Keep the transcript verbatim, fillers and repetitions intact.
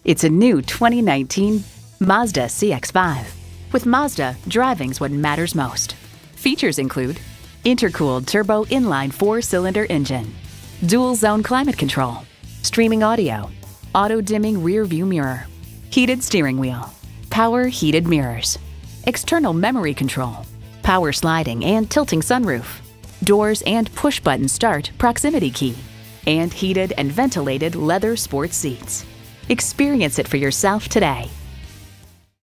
It's a new twenty nineteen Mazda C X five. With Mazda, driving's what matters most. Features include intercooled turbo inline four-cylinder engine, dual-zone climate control, streaming audio, auto-dimming rear-view mirror, heated steering wheel, power heated mirrors, external memory control, power sliding and tilting sunroof, doors and push-button start proximity key, and heated and ventilated leather sport seats. Experience it for yourself today.